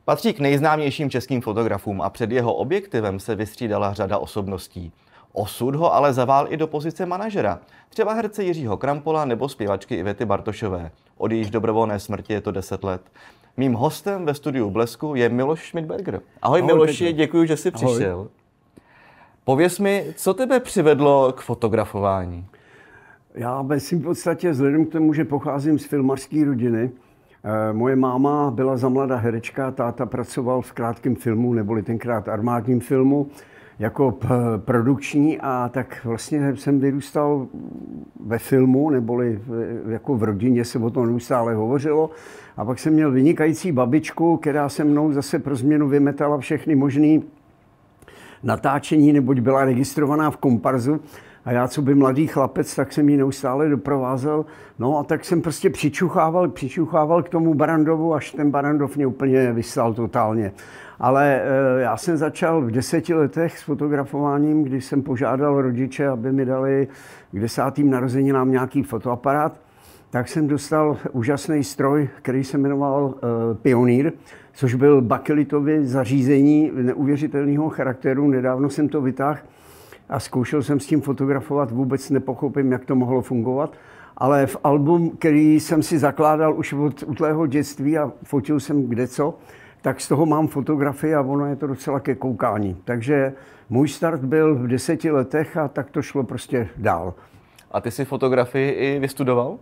Patří k nejznámějším českým fotografům a před jeho objektivem se vystřídala řada osobností. Osud ho ale zavál i do pozice manažera, třeba herce Jiřího Krampola nebo zpěvačky Ivety Bartošové. Od jejíž dobrovolné smrti je to 10 let. Mým hostem ve studiu Blesku je Miloš Schmidberger. Ahoj Miloši, děkuji, že jsi přišel. Ahoj. Pověz mi, co tebe přivedlo k fotografování? Já ve svým podstatě vzhledem k tomu, že pocházím z filmařské rodiny, moje máma byla za mladá herečka, táta pracoval v krátkém filmu, neboli tenkrát armádním filmu, jako produkční, a tak vlastně jsem vyrůstal ve filmu, neboli jako v rodině se o tom neustále hovořilo. A pak jsem měl vynikající babičku, která se mnou zase pro změnu vymetala všechny možné natáčení, neboť byla registrovaná v komparzu. A já, co by mladý chlapec, tak jsem ji neustále doprovázel. No a tak jsem prostě přičuchával k tomu Barandovu, až ten Barandov mě úplně vyslal totálně. Ale já jsem začal v 10 letech s fotografováním, když jsem požádal rodiče, aby mi dali k 10. narozeninám nějaký fotoaparát. Tak jsem dostal úžasný stroj, který se jmenoval Pionýr, což byl bakelitový zařízení neuvěřitelného charakteru. Nedávno jsem to vytáhl a zkoušel jsem s tím fotografovat, vůbec nepochopím, jak to mohlo fungovat. Ale v album, který jsem si zakládal už od útlého dětství a fotil jsem kdeco, tak z toho mám fotografii a ono je to docela ke koukání. Takže můj start byl v 10 letech a tak to šlo prostě dál. A ty jsi fotografii i vystudoval?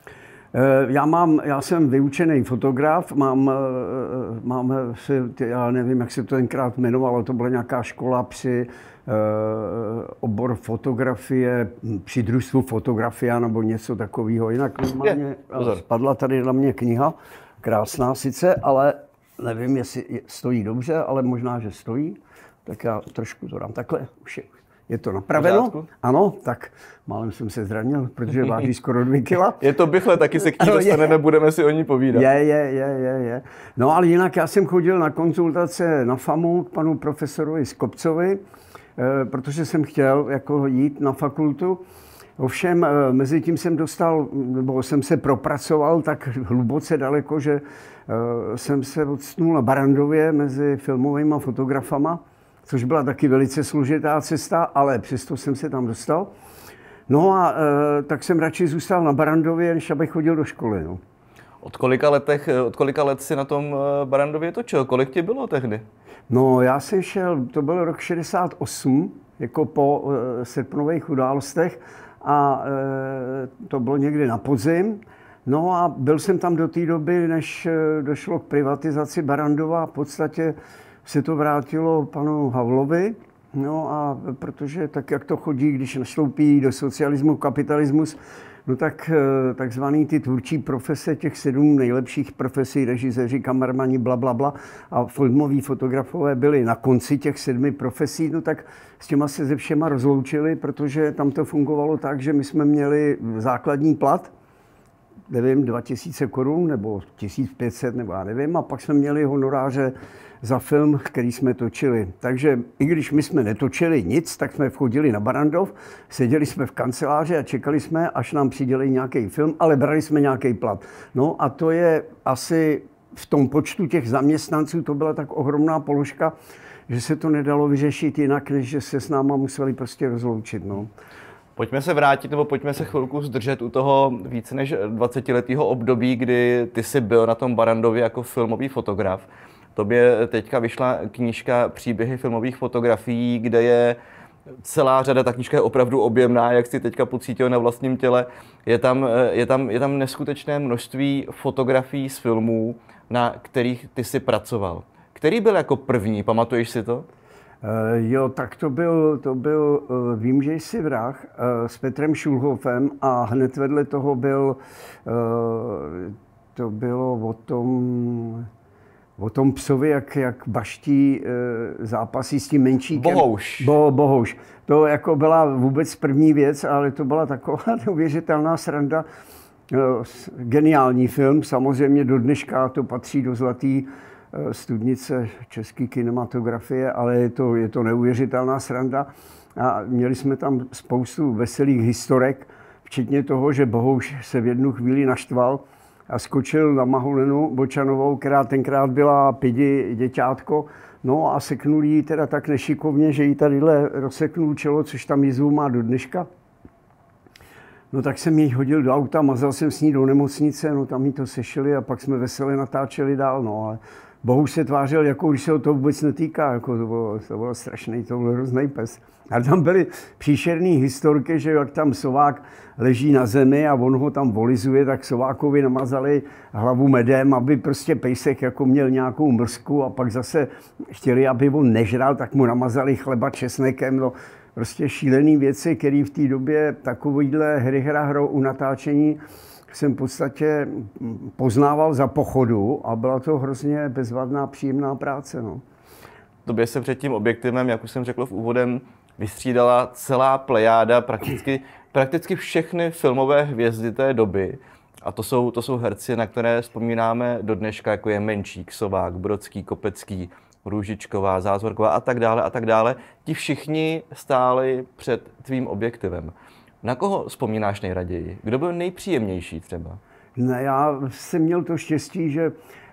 Já jsem vyučený fotograf, já nevím, jak se to tenkrát jmenovalo, to byla nějaká škola při obor fotografie, při družstvu fotografia nebo něco takového. Jinak normálně spadla tady na mě kniha, krásná sice, ale nevím, jestli stojí dobře, ale možná, že stojí. Tak já trošku to dám takhle, už je to napraveno. Ano, tak málem jsem se zranil, protože váží skoro 2 kila. Je to bychle, taky se k ní dostaneme, budeme si o ní povídat. Je. No ale jinak já jsem chodil na konzultace na FAMu k panu profesorovi Skopcovi, protože jsem chtěl jako jít na fakultu. Ovšem mezi tím jsem se propracoval tak hluboce daleko, že jsem se odstnul na Barandově mezi filmovými fotografama, což byla taky velice složitá cesta, ale přesto jsem se tam dostal. No a tak jsem radši zůstal na Barandově, než abych chodil do školy. No. Od kolika let si na tom Barandově točil? Kolik ti bylo tehdy? No já jsem šel, to byl rok 68, jako po srpnových událostech, a to bylo někdy na podzim. No a byl jsem tam do té doby, než došlo k privatizaci Barandova. V podstatě se to vrátilo panu Havlovi. No a protože tak, jak to chodí, když nastoupí do socialismu, kapitalismus, no tak takzvaný ty tvůrčí profese, těch 7 nejlepších profesí, režiséři, kameramani, blablabla, a filmoví fotografové byli na konci těch 7 profesí, no tak s těma se ze všema rozloučili, protože tam to fungovalo tak, že my jsme měli základní plat, nevím, 2000 korun nebo 1500, nebo já nevím, a pak jsme měli honoráře za film, který jsme točili. Takže i když my jsme netočili nic, tak jsme chodili na Barandov, seděli jsme v kanceláři a čekali jsme, až nám přidělí nějaký film, ale brali jsme nějaký plat. No a to je asi v tom počtu těch zaměstnanců, to byla tak ohromná položka, že se to nedalo vyřešit jinak, než že se s náma museli prostě rozloučit. No. Pojďme se vrátit, nebo pojďme se chvilku zdržet u toho více než 20letého období, kdy ty jsi byl na tom Barandově jako filmový fotograf. Tobě teďka vyšla knížka Příběhy filmových fotografií, kde je celá řada, ta knížka je opravdu objemná, jak jsi teďka pocítil na vlastním těle. Je tam neskutečné množství fotografií z filmů, na kterých ty jsi pracoval. Který byl jako první, pamatuješ si to? Jo, tak to byl Vím, že jsi vrah s Petrem Šulhofem, a hned vedle toho to bylo o tom psovi, jak baští zápasí s tím menšíkem. Bohouš. To jako byla vůbec první věc, ale to byla taková neuvěřitelná sranda. Geniální film, samozřejmě do dneška to patří do zlatý studnice české kinematografie, ale je to neuvěřitelná sranda. A měli jsme tam spoustu veselých historek, včetně toho, že Bohouš se v jednu chvíli naštval, a skočil na Maholenu Bočanovou, která tenkrát byla pidi děťátko. No a seknul jí teda tak nešikovně, že jí tadyhle rozseknul čelo, což tam jizvu má do dneška. No tak jsem ji hodil do auta, mazal jsem s ní do nemocnice, no tam jí to sešili a pak jsme veselé natáčeli dál, no ale Bohuž se tvářil, jako když se ho to vůbec netýká, jako to bylo strašný, to byl hrozný pes. A tam byly příšerné historky, že jak tam sovák leží na zemi a on ho tam volizuje, tak sovákovi namazali hlavu medem, aby prostě pejsek jako měl nějakou mrzku a pak zase chtěli, aby on nežral, tak mu namazali chleba česnekem, no. Prostě šílený věci, které v té době takovýhle hrou u natáčení jsem v podstatě poznával za pochodu a byla to hrozně bezvadná, příjemná práce. No. Tobě se před tím objektivem, jak už jsem řekl v úvodem, vystřídala celá plejáda, prakticky všechny filmové hvězdy té doby. A to jsou herci, na které vzpomínáme do dneška, jako je Menšík, Sovák, Brodský, Kopecký, Růžičková, Zázvorková a tak dále a tak dále. Ti všichni stáli před tvým objektivem. Na koho vzpomínáš nejraději? Kdo byl nejpříjemnější třeba? Ne, já jsem měl to štěstí, že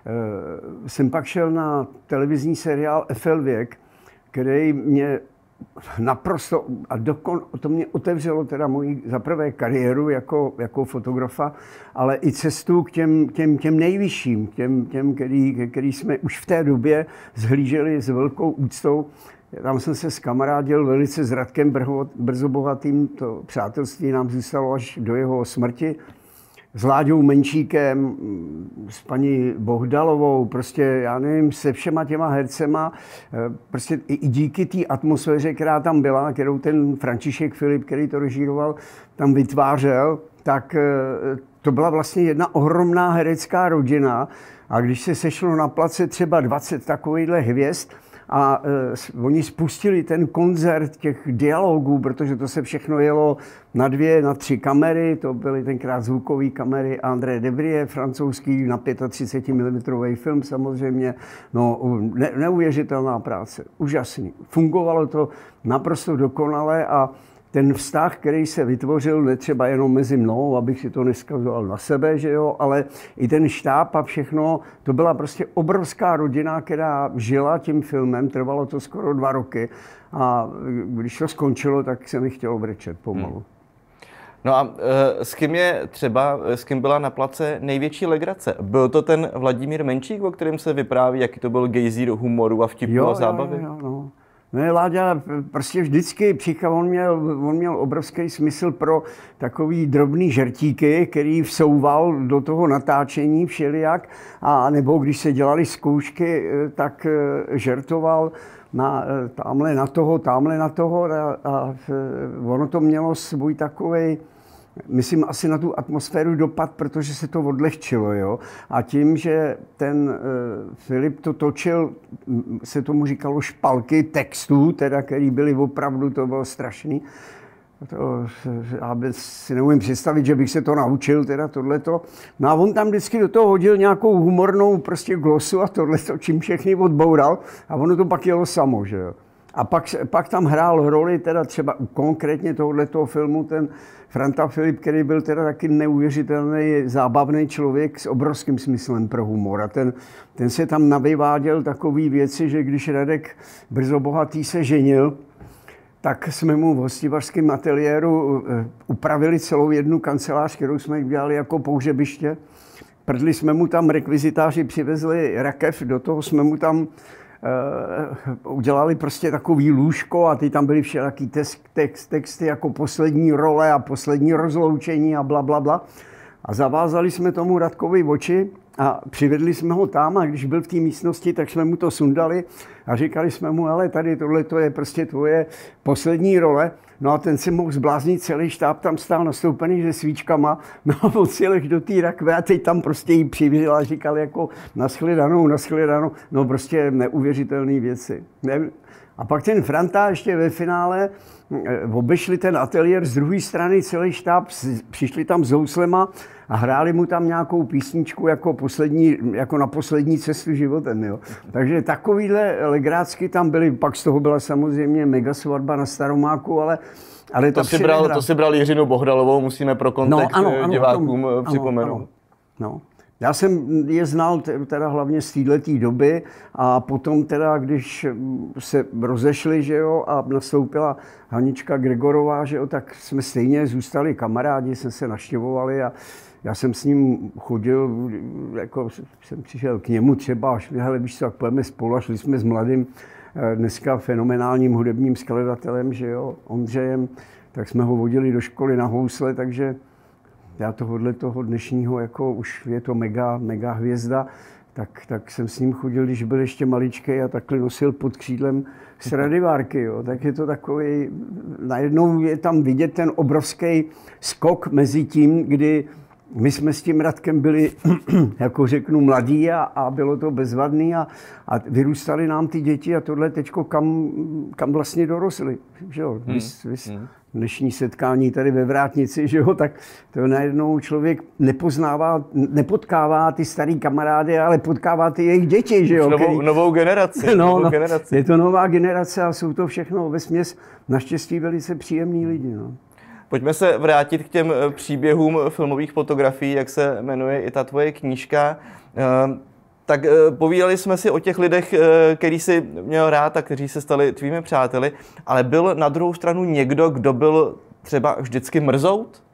jsem pak šel na televizní seriál FL Věk, který mě naprosto, a to mě otevřelo teda moji zaprvé kariéru jako fotografa, ale i cestu k těm nejvyšším, těm který jsme už v té době zhlíželi s velkou úctou. Tam jsem se skamarádil velice s Radkem Brzobohatým, to přátelství nám zůstalo až do jeho smrti. S Láďou Menšíkem, s paní Bohdalovou, prostě já nevím, se všema těma hercema, prostě i díky té atmosféře, která tam byla, kterou ten František Filip, který to režíroval, tam vytvářel, tak to byla vlastně jedna ohromná herecká rodina. A když se sešlo na place třeba 20 takovýchhle hvězd, a oni spustili ten koncert těch dialogů, protože to se všechno jelo na 2, na 3 kamery, to byly tenkrát zvukové kamery André Debrie, francouzský, na 35 mm film samozřejmě. No, neuvěřitelná práce, úžasný. Fungovalo to naprosto dokonale a ten vztah, který se vytvořil, netřeba jenom mezi mnou, abych si to neskazoval na sebe, že jo, ale i ten štáb a všechno, to byla prostě obrovská rodina, která žila tím filmem, trvalo to skoro 2 roky a když to skončilo, tak se mi chtělo brečet pomalu. No a s kým byla na place největší legrace? Byl to ten Vladimír Menšík, o kterém se vypráví, jaký to byl gejzír humoru a vtipu a zábavy? Jo, no. Ne, Láďa prostě vždycky on měl obrovský smysl pro takový drobný žertíky, který vsouval do toho natáčení všelijak, a nebo když se dělaly zkoušky, tak žertoval tamhle na toho a ono to mělo svůj takovej, myslím asi na tu atmosféru dopad, protože se to odlehčilo, jo. A tím, že ten Filip to točil, se tomu říkalo špalky textů, teda, který byly opravdu, to bylo strašný. Já si neumím představit, že bych se to naučil, teda tohleto. No a on tam vždycky do toho hodil nějakou humornou prostě glosu a tohleto, čím všechny odboural a ono to pak jelo samo, že jo. A pak tam hrál roli, teda třeba konkrétně tohoto filmu, ten Franta Filip, který byl teda taky neuvěřitelný, zábavný člověk s obrovským smyslem pro humor. A ten se tam navyváděl takové věci, že když Radek Brzobohatý se ženil, tak jsme mu v hostivařském ateliéru upravili celou jednu kancelář, kterou jsme dělali jako pohřebiště. Prdli jsme mu tam, rekvizitáři přivezli rakev, do toho jsme mu tam udělali prostě takový lůžko a ty tam byly všelijaký texty jako poslední role a poslední rozloučení a bla. A zavázali jsme tomu Radkovi oči a přivedli jsme ho tam a když byl v té místnosti, tak jsme mu to sundali a říkali jsme mu, ale tady tohle je prostě tvoje poslední role. No a ten se mohl zbláznit, celý štáb tam stál nastoupený se svíčkama, no a on si lež do té rakve a teď tam prostě jí přivřel a říkal jako nashledanou, no prostě neuvěřitelné věci. A pak ten Franta ještě ve finále obešli ten ateliér z druhé strany, celý štáb, přišli tam s houslema a hráli mu tam nějakou písničku jako na poslední cestu životem. Jo. Takže takovýhle legrácky tam byly, pak z toho byla samozřejmě mega svatba na Staromáku, ale to si bral Jiřinu Bohdalovou, musíme pro kontext divákům připomenout. No. Já jsem je znal teda hlavně z této doby a potom teda, když se rozešli, že jo, a nastoupila Hanička Gregorová, že jo, tak jsme stejně zůstali kamarádi, jsme se navštěvovali a já jsem s ním chodil, jako jsem přišel k němu třeba, hele, víš co, tak pojďme spolu a šli jsme s mladým, dneska fenomenálním hudebním skladatelem, že jo, Ondřejem, tak jsme ho vodili do školy na housle, takže já tohohle toho dnešního, jako už je to mega hvězda, tak jsem s ním chodil, když byl ještě maličký a takhle nosil pod křídlem Stradivárky, jo. Tak je to takový, najednou je tam vidět ten obrovský skok mezi tím, kdy my jsme s tím Radkem byli, jako řeknu, mladí a bylo to bezvadný a vyrůstali nám ty děti a tohle teďko kam vlastně dorosli, že jo. Dnešní setkání tady ve Vrátnici, že jo, tak to najednou člověk nepotkává ty starý kamarády, ale potkává ty jejich děti, že jo. Novou generaci. Generaci. Je to nová generace a jsou to všechno vesměs naštěstí velice příjemní lidi, no. Pojďme se vrátit k těm příběhům filmových fotografií, jak se jmenuje i ta tvoje knížka. Tak povídali jsme si o těch lidech, který jsi měl rád a kteří se stali tvými přáteli, ale byl na druhou stranu někdo, kdo byl třeba vždycky mrzout?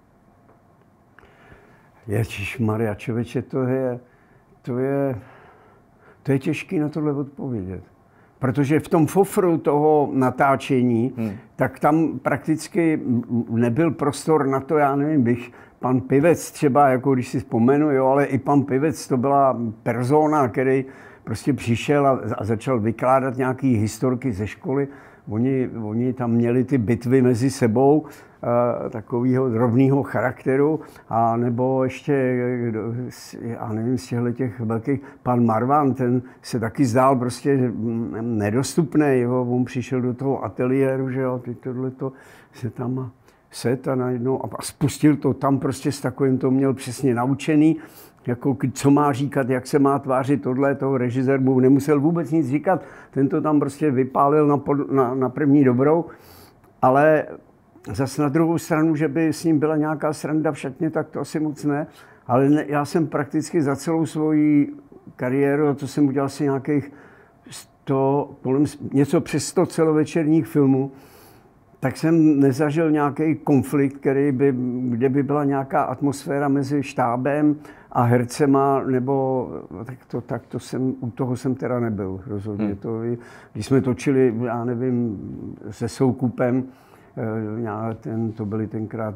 Ježišmarja, člověče, to je těžký na tohle odpovědět. Protože v tom fofru toho natáčení, tak tam prakticky nebyl prostor na to, já nevím, pan Pivec třeba, jako když si vzpomenu, jo, ale i pan Pivec to byla persona, který prostě přišel a začal vykládat nějaký historky ze školy. Oni tam měli ty bitvy mezi sebou, takového drobného charakteru, a nebo ještě, já nevím, z těch velkých, pan Marvan, ten se taky zdál prostě nedostupný, jo, on přišel do toho ateliéru, že jo, teď tohleto se tam set a najednou a spustil to tam prostě s takovým, to měl přesně naučený, jako co má říkat, jak se má tvářit tohle, toho režisér mu nemusel vůbec nic říkat, ten to tam prostě vypálil na první dobrou, ale zase na druhou stranu, že by s ním byla nějaká sranda v šatně, tak to asi moc ne, ale já jsem prakticky za celou svoji kariéru, a to jsem udělal si nějakých 100, něco přes 100 celovečerních filmů, tak jsem nezažil nějaký konflikt, kde by byla nějaká atmosféra mezi štábem a hercema, nebo u toho jsem teda nebyl rozhodně. Když jsme točili, já nevím, se Soukupem, to byly tenkrát,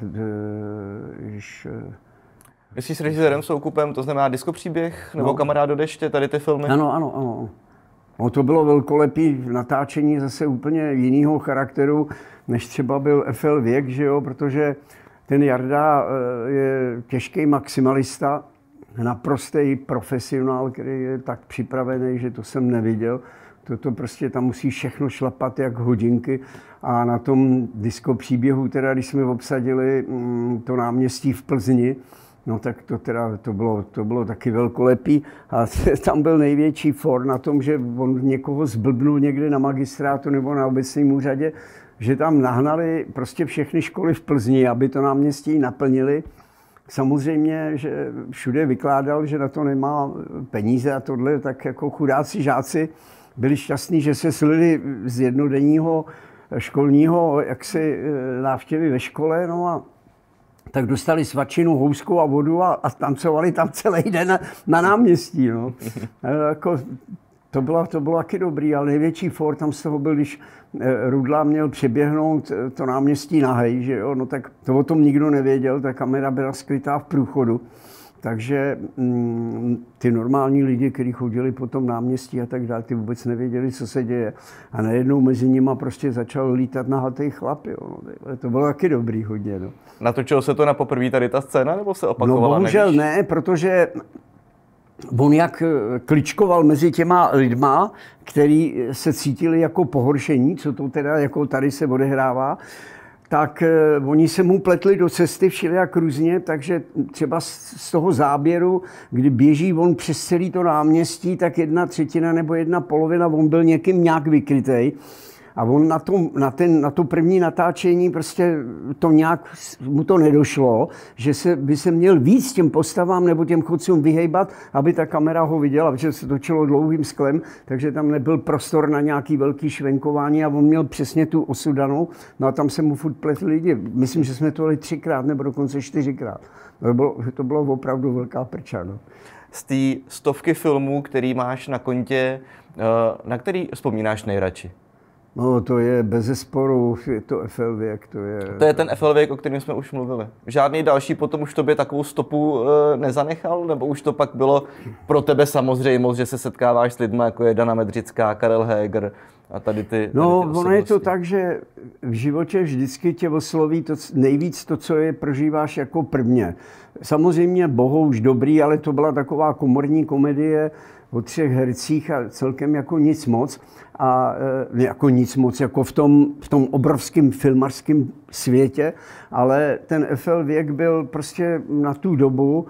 Myslíš s režisérem Soukupem, to znamená Diskopříběh nebo Kamarád do deště, tady ty filmy? Ano. No, to bylo velkolepý natáčení zase úplně jiného charakteru, než třeba byl FL Věk, že jo, protože ten Jarda je těžký maximalista, naprostý profesionál, který je tak připravený, že to jsem neviděl. To prostě tam musí všechno šlapat jak hodinky. A na tom Diskopříběhu, teda, když jsme obsadili to náměstí v Plzni, no tak to bylo taky velkolepý. A tam byl největší for na tom, že on někoho zblbnul někde na magistrátu nebo na obecním úřadě, že tam nahnali prostě všechny školy v Plzni, aby to náměstí naplnili. Samozřejmě, že všude vykládal, že na to nemá peníze a tohle, tak jako chudáci žáci byli šťastní, že se slili z jednodenního školního návštěvy ve škole, no a tak dostali svačinu, housku a vodu a tancovali tam celý den na náměstí. No. Jako, to bylo taky dobrý, ale největší for tam z toho byl, když Rudla měl přeběhnout to náměstí nahej, že jo, no tak to o tom nikdo nevěděl, ta kamera byla skrytá v průchodu. Takže ty normální lidi, kteří chodili po tom náměstí a tak dále, ty vůbec nevěděli, co se děje. A najednou mezi nima prostě začal lítat nahatý chlap. Jo. To bylo taky dobrý hodně. No. Natočilo se to na poprvé tady ta scéna, nebo se opakovala? No bohužel ne, protože on jak kličkoval mezi těma lidma, který se cítili jako pohoršení, co to teda jako tady se odehrává, tak oni se mu pletli do cesty všelijak různě, takže třeba z toho záběru, kdy běží on přes celý to náměstí, tak 1/3 nebo 1/2, on byl někým nějak vykrytej. A on na to první natáčení prostě to nějak mu to nedošlo, že by se měl víc těm postavám nebo těm chodcům vyhejbat, aby ta kamera ho viděla, protože se točilo dlouhým sklem, takže tam nebyl prostor na nějaký velký švenkování a on měl přesně tu osu danou, no a tam se mu furt pletli lidi. Myslím, že jsme to jeli 3krát nebo dokonce 4krát. To bylo opravdu velká prča. No. Z té 100 filmů, který máš na kontě, na který vzpomínáš nejradši? No, to je bezesporu, je to FL věk, To je ten FL věk, o kterém jsme už mluvili. Žádný další potom už tobě takovou stopu nezanechal? Nebo už to pak bylo pro tebe samozřejmost, že se setkáváš s lidmi, jako je Dana Medřická, Karel Heger a tady ty No, ono je to tak, že v životě vždycky tě osloví nejvíc to, co je prožíváš jako prvně. Samozřejmě Bohouš dobrý, ale to byla taková komorní komedie o 3 hercích a celkem jako nic moc. A jako nic moc, jako v tom obrovském filmařském světě, ale ten FL věk byl prostě na tu dobu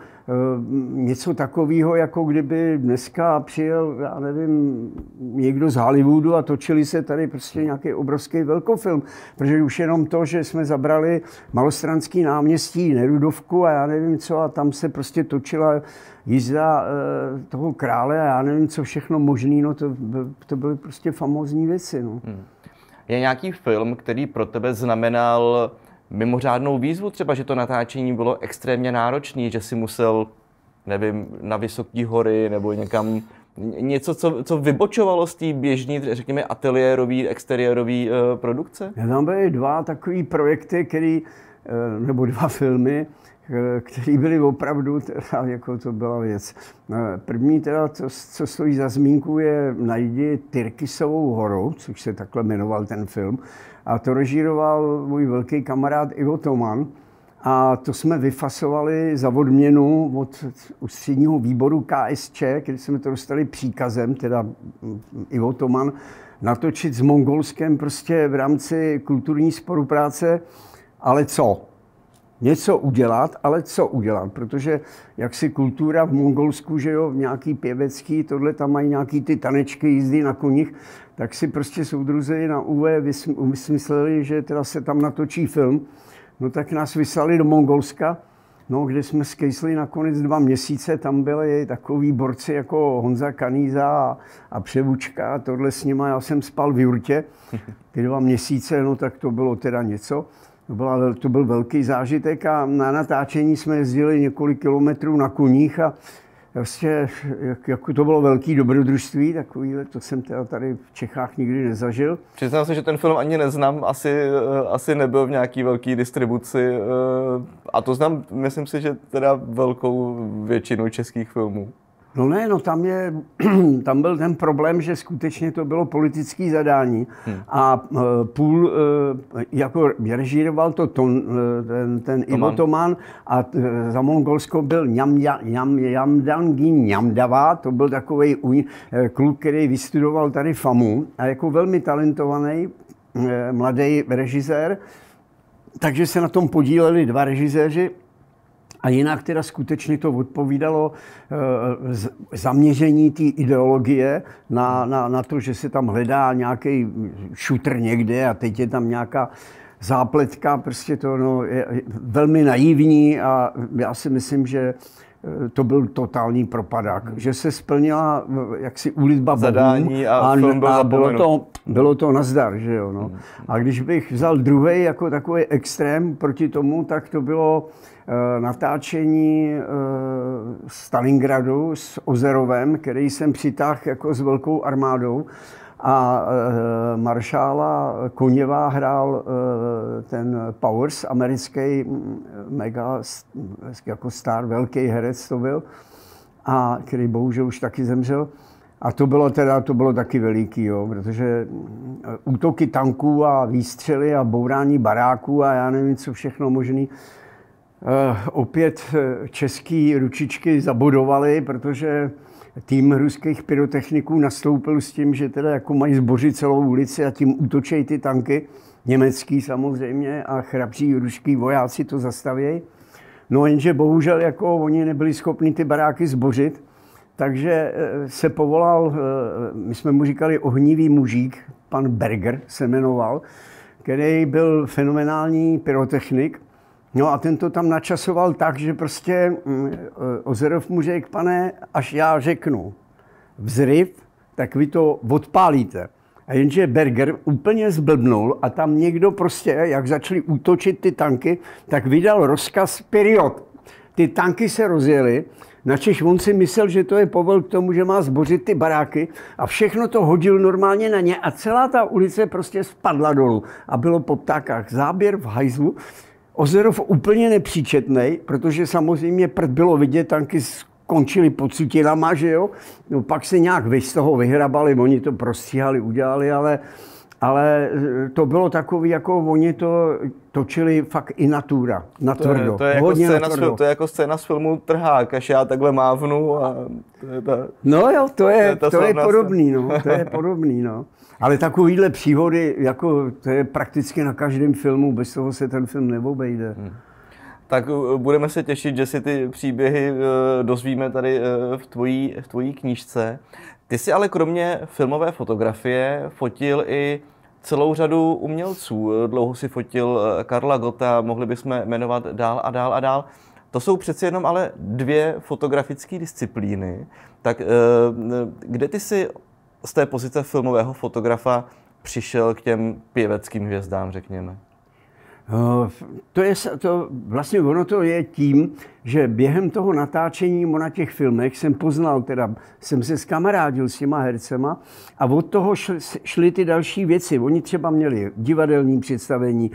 něco takového, jako kdyby dneska přijel, já nevím, někdo z Hollywoodu a točili se tady prostě nějaký obrovský velkofilm. Protože už jenom to, že jsme zabrali Malostranský náměstí, Nerudovku a já nevím co, a tam se prostě točila jízda toho krále a já nevím co všechno možný, no to byly prostě famózní věci. No. Je nějaký film, který pro tebe znamenal mimořádnou výzvu, třeba, že to natáčení bylo extrémně náročné, že si musel, nevím, na vysoké hory nebo někam něco, co vybočovalo z té běžné, řekněme, ateliérové, exteriérové produkce? Tam byly 2 takové projekty, nebo 2 filmy, které byly opravdu, teda, jako to byla věc. První, teda, co stojí za zmínku, je Najdi Tyrkisovou horu, což se takhle jmenoval ten film. A to režíroval můj velký kamarád Ivo Toman. A to jsme vyfasovali za odměnu od ústředního výboru KSČ, když jsme to dostali příkazem, teda Ivo Toman, natočit s Mongolskem prostě v rámci kulturní spolupráce. Ale co? Něco udělat, ale co udělat? Protože jaksi kultura v Mongolsku, že jo, nějaký pěvecký, tohle tam mají nějaký ty tanečky, jízdy na koních, tak si prostě soudruzi na UV vysmysleli, že teda se tam natočí film. No tak nás vyslali do Mongolska, no, kde jsme skejsli nakonec 2 měsíce, tam byli takový borci jako Honza Kanýza a Převučka a tohle s nima, já jsem spal v jurtě, ty 2 měsíce, no tak to bylo teda něco. To byl velký zážitek a na natáčení jsme jezdili několik kilometrů na koních a vlastně jako to bylo velký dobrodružství, takovýhle, to jsem teda tady v Čechách nikdy nezažil. Přiznám se, že ten film ani neznám, asi nebyl v nějaký velký distribuci a to znám, myslím si, že teda velkou většinu českých filmů. No ne, no tam byl ten problém, že skutečně to bylo politické zadání a půl jako režíroval to ten Ivo Toman a za Mongolsko byl Jamdangi Njamdava, to byl takový kluk, který vystudoval tady FAMu a jako velmi talentovaný mladý režisér, takže se na tom podíleli 2 režiséři. A jinak teda skutečně to odpovídalo zaměření té ideologie na to, že se tam hledá nějaký šutr někde a teď je tam nějaká zápletka, prostě to je velmi naivní a já si myslím, že to byl totální propadák, že se splnila jaksi úlitba zadání a film byl bylo to nazdar, že jo, no. A když bych vzal druhý jako takový extrém proti tomu, tak to bylo natáčení Stalingradu s Ozerovem, který jsem přitáhl jako s velkou armádou a maršála Koněva hrál ten Powers, americký mega jako star, velký herec to byl, a který bohužel už taky zemřel. A to bylo taky veliký, jo, protože útoky tanků a výstřely a bourání baráků a já nevím, co všechno možný. Opět český ručičky zabodovaly, protože tým ruských pyrotechniků nastoupil s tím, že teda jako mají zbořit celou ulici a tím útočejí ty tanky, německý samozřejmě, a chrapří ruští vojáci to zastavějí. No jenže bohužel jako oni nebyli schopni ty baráky zbořit, takže se povolal, my jsme mu říkali ohnivý mužík, pan Berger se jmenoval, který byl fenomenální pyrotechnik. No a ten to tam načasoval tak, že prostě Ozerov mu řekl, pane, až já řeknu vzryv, tak vy to odpálíte. A jenže Berger úplně zblbnul a tam někdo prostě, jak začali útočit ty tanky, tak vydal rozkaz period. Ty tanky se rozjely, načež on si myslel, že to je povel k tomu, že má zbořit ty baráky a všechno to hodil normálně na ně a celá ta ulice prostě spadla dolů a bylo po ptákách. Záběr v hajzlu. Ozerov úplně nepříčetnej, protože samozřejmě prd bylo vidět, tanky skončili pod sutinama, že jo. No, pak se nějak z toho vyhrabali, oni to prostříhali, udělali, ale to bylo takový, jako oni to točili fakt i natvrdo. To je jako scéna z filmu Trhák, až já takhle mávnu a to je ta... No jo, to je podobný, no, to je podobný, no. Ale takovýhle příhody, jako to je prakticky na každém filmu, bez toho se ten film neobejde. Tak budeme se těšit, že si ty příběhy dozvíme tady v tvojí knížce. Ty jsi ale kromě filmové fotografie fotil i celou řadu umělců. Dlouho si fotil Karla Gotta, mohli bychom jmenovat dál a dál a dál. To jsou přeci jenom ale dvě fotografické disciplíny. Tak kde ty jsi z té pozice filmového fotografa přišel k těm pěveckým hvězdám, řekněme? Vlastně ono to je tím, že během toho natáčení na těch filmech jsem se skamarádil s těma hercema a od toho šly ty další věci. Oni třeba měli divadelní představení,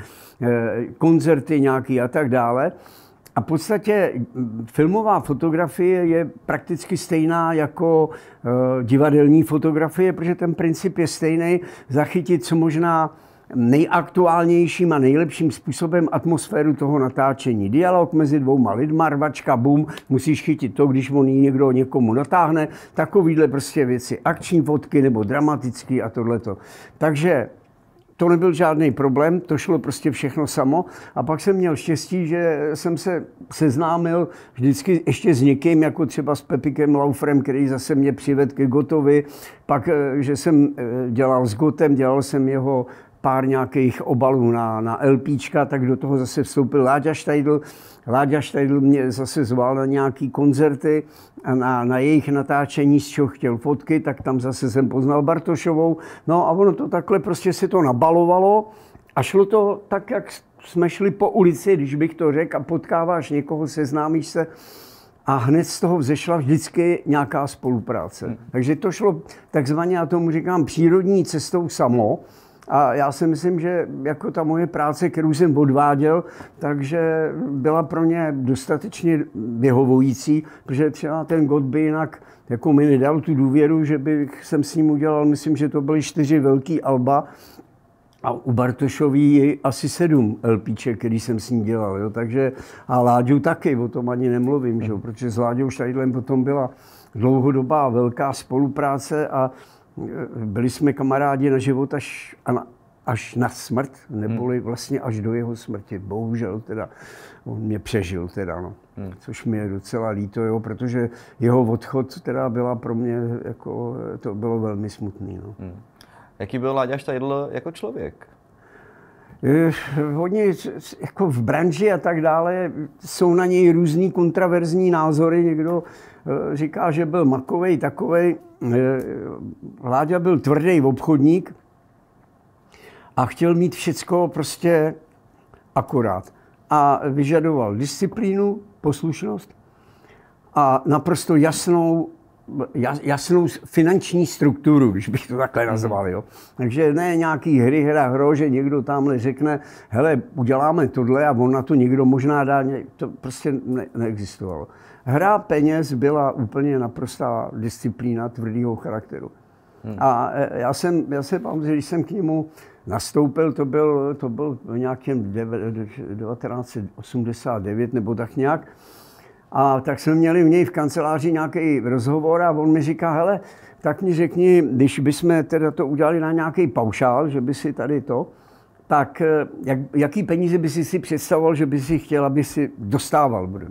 koncerty nějaký a tak dále. A v podstatě filmová fotografie je prakticky stejná jako divadelní fotografie, protože ten princip je stejný, zachytit co možná nejaktuálnějším a nejlepším způsobem atmosféru toho natáčení. Dialog mezi dvouma lidma, rvačka, bum, musíš chytit to, když on někdo někomu natáhne, takovýhle prostě věci, akční fotky nebo dramatický a tohleto. Takže to nebyl žádný problém, to šlo prostě všechno samo. A pak jsem měl štěstí, že jsem se seznámil vždycky ještě s někým, jako třeba s Pepikem Lauferem, který zase mě přivedl ke Gottovi. Pak, že jsem dělal s Gottem, dělal jsem jeho pár nějakých obalů na LPčka, tak do toho zase vstoupil Láďa Štajdl. Láďa Štajdl mě zase zval na nějaký koncerty a na jejich natáčení, z čeho chtěl fotky, tak tam zase jsem poznal Bartošovou. No a ono to takhle prostě se to nabalovalo a šlo to tak, jak jsme šli po ulici, když bych to řekl, a potkáváš někoho, seznámíš se a hned z toho vzešla vždycky nějaká spolupráce. Takže to šlo takzvaně, já tomu říkám, přírodní cestou samo. A já si myslím, že jako ta moje práce, kterou jsem odváděl, takže byla pro ně dostatečně vyhovující, protože třeba ten Gott by jinak jako mi nedal tu důvěru, že bych jsem s ním udělal, myslím, že to byly 4 velký alba a u Bartošový je asi 7 LPček, který jsem s ním dělal. Jo? Takže, a Láďu taky, o tom ani nemluvím, že? Protože s Láďou Štajdlem potom byla dlouhodobá velká spolupráce a byli jsme kamarádi na život až na smrt, neboli vlastně až do jeho smrti. Bohužel teda, on mě přežil teda, no. Což mi je docela líto, jo, protože jeho odchod teda byla pro mě, jako, to bylo velmi smutný, no. Jaký byl Láďa Štajdl jako člověk? Hodně jako v branži a tak dále jsou na něj různý kontraverzní názory. Někdo říká, že byl makovej, takovej. Láďa byl tvrdý obchodník a chtěl mít všecko prostě akorát. A vyžadoval disciplínu, poslušnost a naprosto jasnou finanční strukturu, když bych to takhle nazval. Jo. Takže ne nějaký hra, že někdo tamhle řekne, hele, uděláme tohle a on na to někdo možná dá, to prostě neexistovalo. Hra peněz byla úplně naprostá disciplína tvrdého charakteru. A já jsem pamatuju, když jsem k němu nastoupil, to byl v nějakém 1989 nebo tak nějak, a tak jsme měli u něj v kanceláři nějaký rozhovor a on mi říká, hele, tak mi řekni, když bychom teda to udělali na nějaký paušál, že by si tady to, tak jaký peníze by si představoval, že by si chtěl, aby si dostával?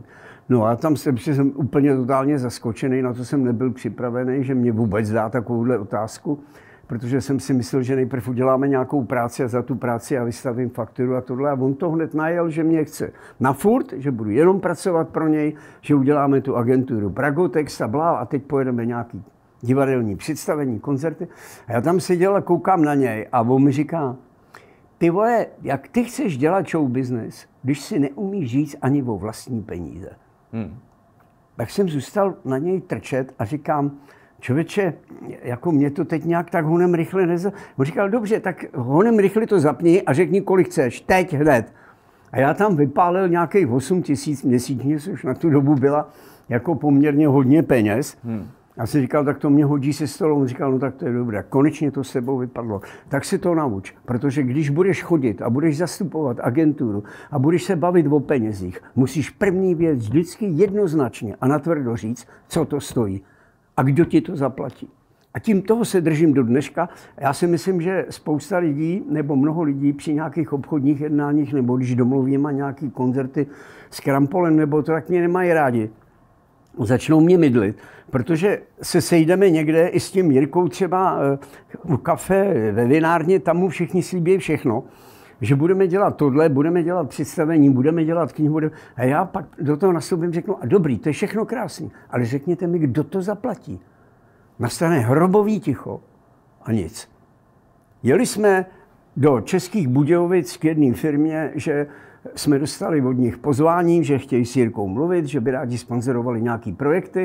No a tam jsem úplně totálně zaskočený, na to jsem nebyl připravený, že mě vůbec dá takovouhle otázku, protože jsem si myslel, že nejprv uděláme nějakou práci a za tu práci já vystavím fakturu a tohle. A on to hned najel, že mě chce na furt, že budu jenom pracovat pro něj, že uděláme tu agenturu Pragotex a blá a teď pojedeme nějaký divadelní představení, koncerty. A já tam seděl a koukám na něj a on mi říká, ty vole, jak ty chceš dělat show business, když si neumíš říct ani o vlastní peníze. Tak jsem zůstal na něj trčet a říkám, člověče, jako mě to teď nějak tak honem rychle On říkal, dobře, tak honem rychle to zapni a řekni, kolik chceš, teď hned. A já tam vypálil nějakých 8 000 měsíčně, což na tu dobu byla jako poměrně hodně peněz. Já jsem říkal, tak to mě hodí se stolou. On říkal, no tak to je dobré. Konečně to s sebou vypadlo. Tak si to nauč, protože když budeš chodit a budeš zastupovat agenturu a budeš se bavit o penězích, musíš první věc vždycky jednoznačně a natvrdo říct, co to stojí a kdo ti to zaplatí. A tím toho se držím do dneška. Já si myslím, že spousta lidí nebo mnoho lidí při nějakých obchodních jednáních nebo když domluvíme nějaký koncerty s Krampolem nebo to, tak mě nemají rádi. Začnou mě mydlit, protože se sejdeme někde i s tím Jirkou třeba u kafe ve vinárně, tam mu všichni slíbí všechno, že budeme dělat tohle, budeme dělat představení, budeme dělat knihu. A já pak do toho nastoupím, řeknu, a dobrý, to je všechno krásný, ale řekněte mi, kdo to zaplatí. Nastane hrobový ticho a nic. Jeli jsme do Českých Budějovic k jedné firmě, že jsme dostali od nich pozvání, že chtějí s Jirkou mluvit, že by rádi sponzorovali nějaké projekty.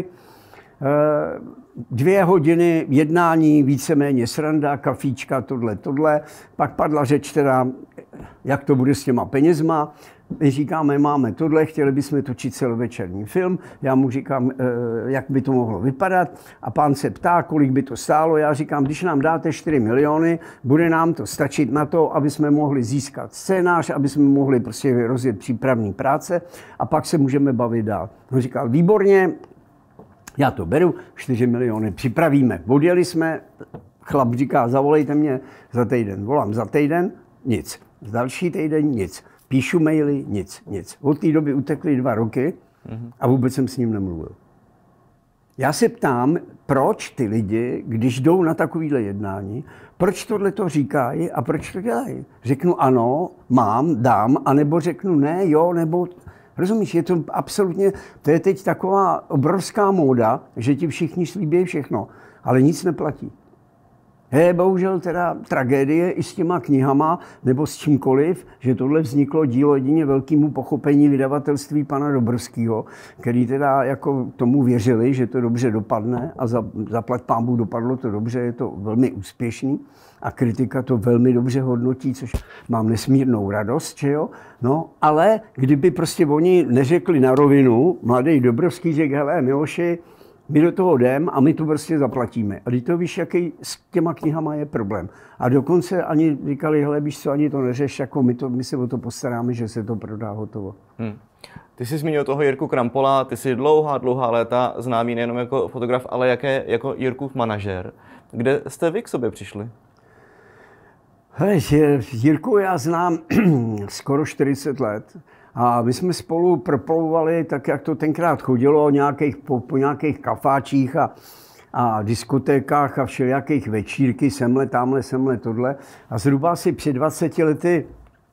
2 hodiny jednání, víceméně sranda, kafíčka, tohle. Pak padla řeč teda, jak to bude s těma penězma. My říkáme, máme tohle, chtěli bychom točit celovečerní film. Já mu říkám, jak by to mohlo vypadat. A pán se ptá, kolik by to stálo. Já říkám, když nám dáte 4 miliony, bude nám to stačit na to, aby jsme mohli získat scénář, aby jsme mohli prostě rozjet přípravní práce a pak se můžeme bavit dál. On říkal, výborně, já to beru, 4 miliony připravíme. Odjeli jsme, chlap říká, zavolejte mě za týden. Volám za týden, nic. Z další týden, nic. Píšu maily, nic. Od té doby utekly 2 roky a vůbec jsem s ním nemluvil. Já se ptám, proč ty lidi, když jdou na takovýhle jednání, proč tohle to říkají a proč to dělají. Řeknu ano, mám, dám, anebo řeknu ne, jo, nebo... Rozumíš, je to absolutně, to je teď taková obrovská móda, že ti všichni slíbí všechno, ale nic neplatí. Je bohužel teda tragédie i s těma knihama nebo s čímkoliv, že tohle vzniklo dílo jedině velkému pochopení vydavatelství pana Dobrovského, který teda jako tomu věřili, že to dobře dopadne a zaplať pánbůh dopadlo to dobře, je to velmi úspěšný a kritika to velmi dobře hodnotí, což mám nesmírnou radost, že jo. No, ale kdyby prostě oni neřekli na rovinu, mladý Dobrovský řekl, hele Miloši, my do toho jdeme a my to prostě zaplatíme. A když to víš, jaký s těma knihama je problém. A dokonce ani říkali, hele, víš co, ani to neřeš, jako my se o to postaráme, že se to prodá hotovo. Ty jsi zmínil toho Jirku Krampola, ty jsi dlouhá léta známý nejenom jako fotograf, ale jako Jirkův manažer. Kde jste vy k sobě přišli? Hele, Jirku já znám skoro 40 let. A my jsme spolu proplouvali tak, jak to tenkrát chodilo, po nějakých kafáčích a diskotékách a všelijakých večírky, semhle, tohle. A zhruba asi před 20 lety,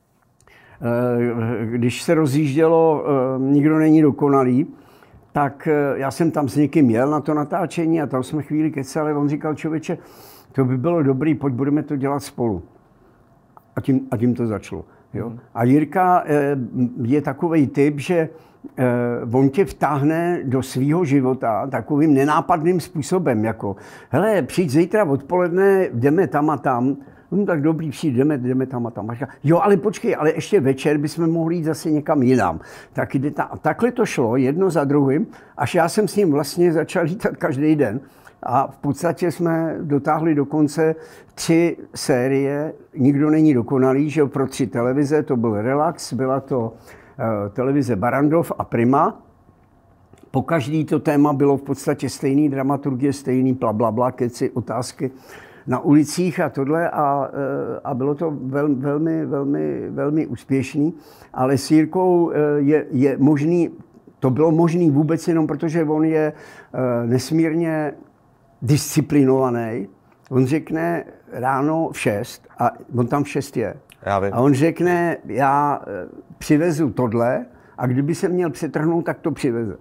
když se rozjíždělo Nikdo není dokonalý, tak já jsem tam s někým jel na to natáčení a tam jsme chvíli kecali. On říkal, člověče, to by bylo dobrý, pojď budeme to dělat spolu. A tím to začalo. Jo? A Jirka je takovej typ, že on tě vtáhne do svýho života takovým nenápadným způsobem, jako hele, přijď zítra odpoledne, jdeme tam a tam, no tak dobrý, přijď, jdeme tam a tam. A říká, jo, ale počkej, ale ještě večer bychom mohli jít zase někam jinam. Tak jde a takhle to šlo, jedno za druhým, až já jsem s ním vlastně začal lítat každý den. A v podstatě jsme dotáhli do konce 3 série, Nikdo není dokonalý, že pro 3 televize, to byl Relax, byla to televize Barrandov a Prima. Po každý to téma bylo v podstatě stejný dramaturgie, stejný blablabla, keci, otázky na ulicích a tohle a bylo to velmi úspěšný, ale s Jirkou je možný To bylo možné vůbec jenom, protože on je nesmírně disciplinovaný. On řekne ráno v 6 a on tam v 6 je. A on řekne, já přivezu tohle a kdyby se měl přetrhnout, tak to přiveze.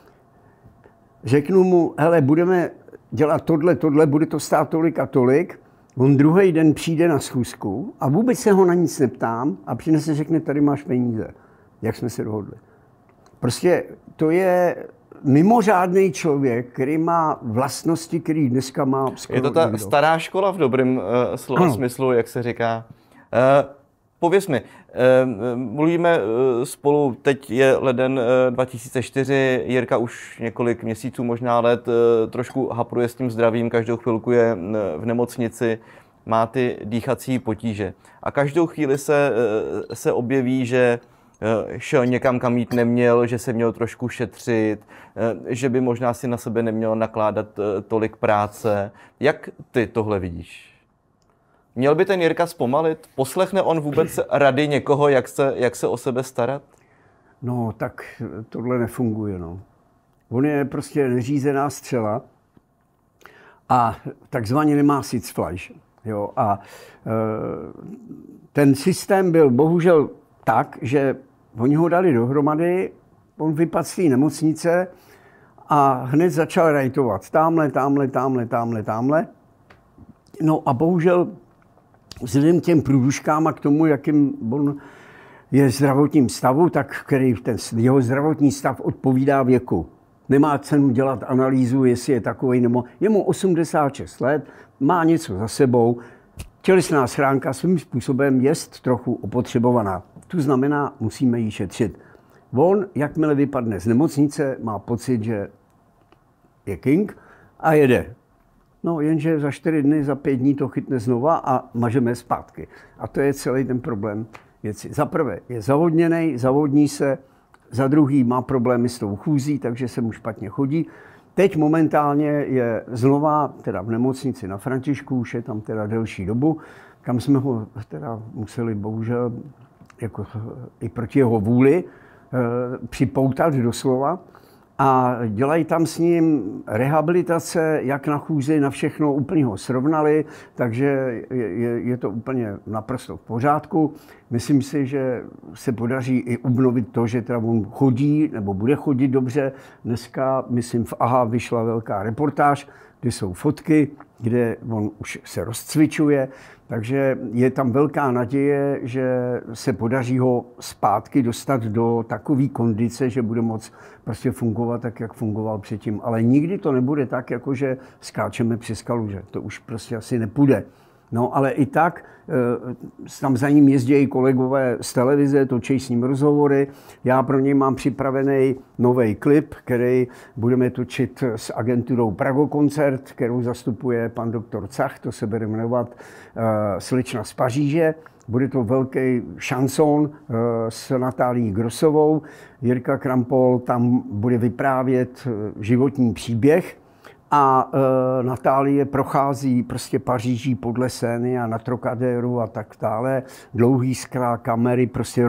Řeknu mu, hele, budeme dělat tohle, bude to stát tolik a tolik. On druhý den přijde na schůzku a vůbec se ho na nic neptám a přinese, řekne, tady máš peníze, jak jsme se dohodli. Prostě to je mimořádný člověk, který má vlastnosti, který dneska má skoro Je to ta nikdo. stará škola v dobrém slova smyslu, jak se říká. Pověz mi, mluvíme spolu, teď je leden 2004, Jirka už několik měsíců, možná let, trošku hapruje s tím zdravím, každou chvilku je v nemocnici, má ty dýchací potíže. A každou chvíli se objeví, že šel někam, kam jít neměl, že se měl trošku šetřit, že by možná si na sebe neměl nakládat tolik práce. Jak ty tohle vidíš? Měl by ten Jirka zpomalit? Poslechne on vůbec rady někoho, jak se o sebe starat? No, tak tohle nefunguje, no. On je prostě neřízená střela a takzvaně nemá Sitzfleisch. Jo? A ten systém byl bohužel tak, že oni ho dali dohromady, on vypadl z té nemocnice a hned začal rajtovat. Tamhle. No a bohužel vzhledem k těm průduškám a k tomu, jakým on je zdravotním stavu, tak který jeho zdravotní stav odpovídá věku. Nemá cenu dělat analýzu, jestli je takový nebo... Je mu 86 let, má něco za sebou, tělesná schránka svým způsobem je trochu opotřebovaná. To znamená, musíme jí šetřit. On, jakmile vypadne z nemocnice, má pocit, že je king a jede. No, jenže za 4 dny, za 5 dní to chytne znova a mažeme zpátky. A to je celý ten problém věci. Za prvé je zavodněnej, zavodní se, za druhý má problémy s tou chůzí, takže se mu špatně chodí. Teď momentálně je znova teda v nemocnici na Františku, už je tam teda delší dobu, kam jsme ho teda museli bohužel jako i proti jeho vůli připoutat doslova. A dělají tam s ním rehabilitace, jak na chůzi, na všechno, úplně ho srovnali, takže je to úplně naprosto v pořádku. Myslím si, že se podaří i obnovit to, že teda on chodí, nebo bude chodit dobře. Dneska, myslím, v AHA vyšla velká reportáž, kde jsou fotky, kde on už se rozcvičuje, takže je tam velká naděje, že se podaří ho zpátky dostat do takové kondice, že bude moct prostě fungovat tak, jak fungoval předtím. Ale nikdy to nebude tak, jako že skáčeme přes kaluže. To už prostě asi nepůjde. No, ale i tak tam za ním jezdí kolegové z televize, točí s ním rozhovory. Já pro něj mám připravený nový klip, který budeme točit s agenturou Pragokoncert, kterou zastupuje pan doktor Cach, to se bude jmenovat Slečna z Paříže. Bude to velký šanson s Natálií Grossovou. Jirka Krampol tam bude vyprávět životní příběh. A Natálie prochází prostě Paříží podle Seiny a na Trocadéru a tak dále. Dlouhý skrá kamery, prostě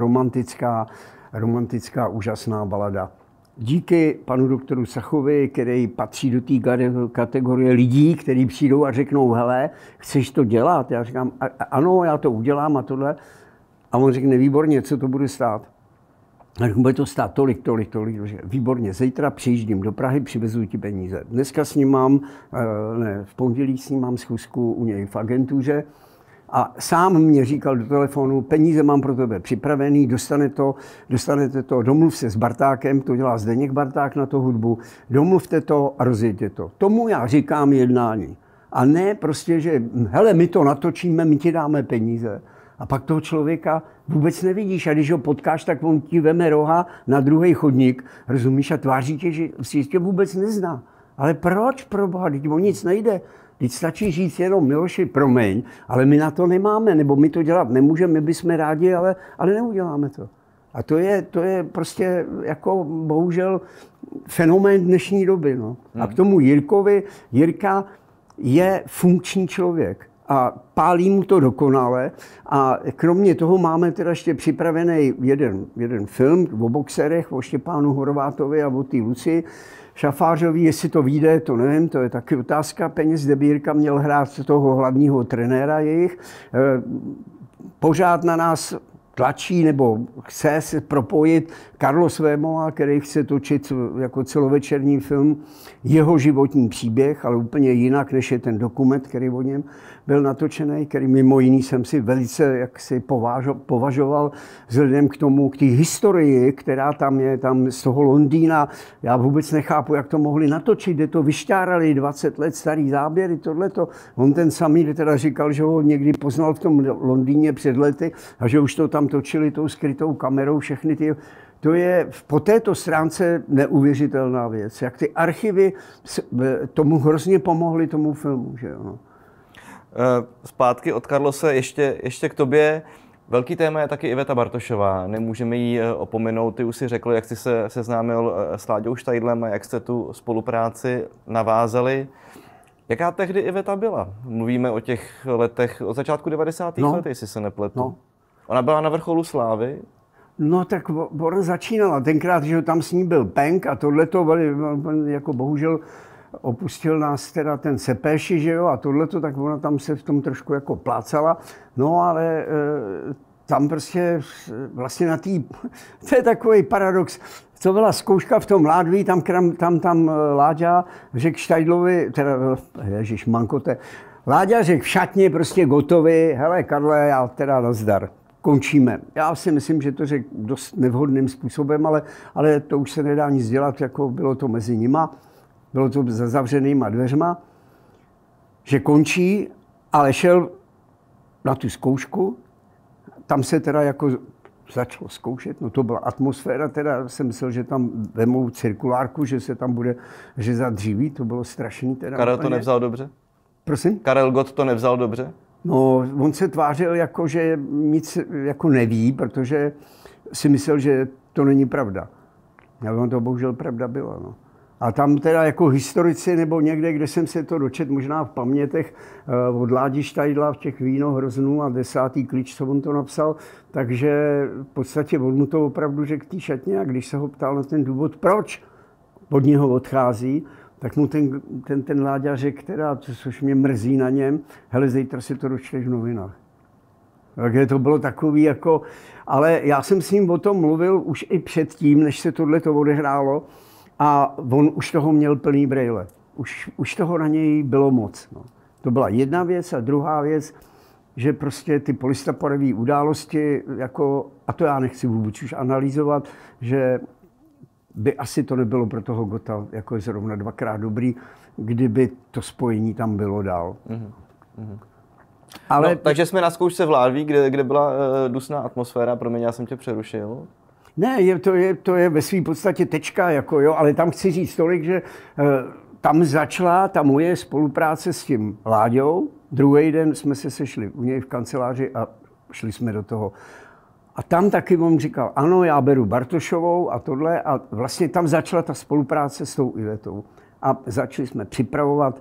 romantická úžasná balada. Díky panu doktoru Sachovi, který patří do té kategorie lidí, kteří přijdou a řeknou, hele, chceš to dělat? Já říkám, ano, já to udělám a tohle. A on řekne, výborně, co to bude stát? A bude to stát tolik. Výborně, zítra přijíždím do Prahy, přivezu ti peníze. Dneska s ním mám, v pondělí s ním mám schůzku u něj v agentuře a sám mě říkal do telefonu, peníze mám pro tebe připravený, dostanete to, domluv se s Bartákem, to dělá Zdeněk Barták na to hudbu, domluvte to a rozjeďte to. Tomu já říkám jednání. A ne prostě, že hele, my to natočíme, my ti dáme peníze. A pak toho člověka vůbec nevidíš. A když ho potkáš, tak on ti veme roha na druhý chodník, rozumíš, a tváří tě, že si tě vůbec nezná. Ale proč, proboha, teď o nic nejde. Teď stačí říct jenom, Miloši, promiň, ale my na to nemáme, nebo my to dělat nemůžeme, my bychom rádi, ale neuděláme to. A to je prostě jako bohužel fenomén dnešní doby. No. A k tomu Jirkovi, Jirka je funkční člověk. a pálí mu to dokonale. A kromě toho máme teda ještě připravený jeden film o boxerech, o Štěpánu Horvátovi a o té Lucii Šafářový. Jestli to vyjde, to nevím, to je taky otázka. Peněz Debírka měl hrát toho hlavního trenéra jejich. Pořád na nás tlačí nebo chce se propojit Carlos Vémola, který chce točit jako celovečerní film jeho životní příběh, ale úplně jinak, než je ten dokument, který o něm byl natočený, který mimo jiný jsem si velice jaksi považoval vzhledem k tomu, k té historii, která tam je, tam z toho Londýna. Já vůbec nechápu, jak to mohli natočit, kde to vyšťárali 20 let starý záběry, tohleto. On ten samý teda říkal, že ho někdy poznal v tom Londýně před lety a že už to tam točili tou skrytou kamerou, všechny ty. To je po této stránce neuvěřitelná věc. Jak ty archivy tomu hrozně pomohly tomu filmu, že jo. No. Zpátky od Carlose ještě k tobě. Velký téma je taky Iveta Bartošová. Nemůžeme jí opomenout. Ty už si řekl, jak jsi se seznámil s Láďou Štajdlem a jak jste tu spolupráci navázali. Jaká tehdy Iveta byla? Mluvíme o těch letech, od začátku 90. let, jestli se nepletu. No. Ona byla na vrcholu slávy. No tak ona začínala. Tenkrát, že tam s ní byl Penk a tohleto, jako bohužel opustil nás teda ten Sepéši, že jo, a tohleto, tak ona tam se v tom trošku jako plácala. No ale tam prostě vlastně na tý, to je takový paradox, to byla zkouška v tom Ládví, tam Láďa řekl Štajdlovi, teda ježiš, mankote, Láďa řekl v šatně prostě gotovi, hele Karle, já teda nazdar. Končíme. Já si myslím, že to řekl dost nevhodným způsobem, ale to už se nedá nic dělat, jako bylo to mezi nima, bylo to za zavřenýma dveřma, že končí, ale šel na tu zkoušku, tam se teda jako začalo zkoušet, no to byla atmosféra, teda jsem myslel, že tam vemou cirkulárku, že se tam bude řezat dříví, to bylo strašný. Teda Karel to nevzal dobře? Prosím? Karel Gott to nevzal dobře? No, on se tvářil jako, že nic jako neví, protože si myslel, že to není pravda. A on to bohužel pravda byla. No. A tam teda jako historici nebo někde, kde jsem se to dočet, možná v pamětech od Ládi Štajdla v těch Vínohroznů a 10. klíč, co on to napsal, takže v podstatě on mu to opravdu řekl té šatně a když se ho ptal na ten důvod, proč od něho odchází, tak mu ten Láďa řekl, teda, což mě mrzí na něm, hele, zítra si to dočteš v novinách. Takže to bylo takový jako, ale já jsem s ním o tom mluvil už i předtím, než se tohleto odehrálo a on už toho měl plný brejle. Už toho na něj bylo moc. No. To byla jedna věc a druhá věc, že prostě ty polistopadové události, jako, a to já nechci vůbec už analyzovat, že by asi to nebylo pro toho Gotta jako zrovna dvakrát dobrý, kdyby to spojení tam bylo dál. Mm-hmm. Ale... No, takže jsme na zkoušce v Ládví, kde byla dusná atmosféra, promiň, já jsem tě přerušil. Ne, to je ve své podstatě tečka, jako jo, ale tam chci říct tolik, že tam začala ta moje spolupráce s tím Láďou. Druhý den jsme se sešli u něj v kanceláři a šli jsme do toho. A tam taky on říkal, ano, já beru Bartošovou a tohle. A vlastně tam začala ta spolupráce s tou Ivetou. A začali jsme připravovat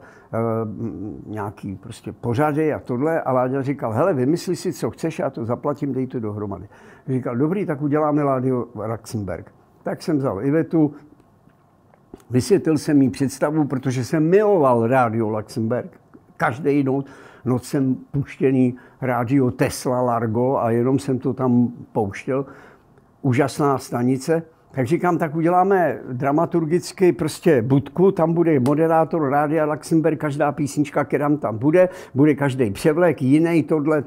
nějaký prostě pořady a tohle. A Láďa říkal, hele, vymysli si, co chceš, já to zaplatím, dej to dohromady. Říkal, dobrý, tak uděláme Radio Luxemburg. Tak jsem vzal Ivetu, vysvětlil jsem jí představu, protože jsem miloval Radio Luxemburg. Každý noc jsem puštěný rádio Tesla Largo a jenom jsem to tam pouštěl. Úžasná stanice. Tak říkám, tak uděláme dramaturgicky prostě budku, tam bude moderátor Rádia Luxemburg, každá písnička, která tam bude každý převlek, jiný tohle,